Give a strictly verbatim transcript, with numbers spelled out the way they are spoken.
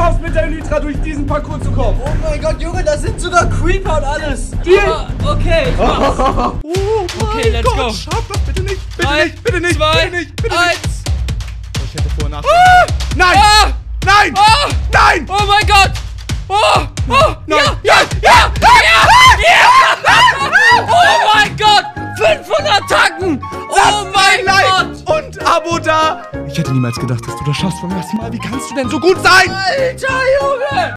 schaffst, mit der Elytra durch diesen Parcours zu kommen. Oh mein Gott, Junge, da sind sogar Creeper und alles. Deal. Aber okay, ich mach's. Oh Okay, let's Gott, go. Schaff das bitte nicht. Bitte Drei, nicht, bitte nicht, zwei, bitte nicht, bitte eins. nicht. Oh, ich hätte vorher nachdenken. Nein! Ah! Nein! Ah! Nein! Oh mein Gott! Oh! Oh! Nein! Ja! Ja! Ja! Ja! Oh mein Gott! fünfhundert Tacken! Oh mein Like Gott! und Abo da. Ich hätte niemals gedacht, dass du das schaffst beim ersten Mal. Wie kannst du denn so gut sein? Alter Junge!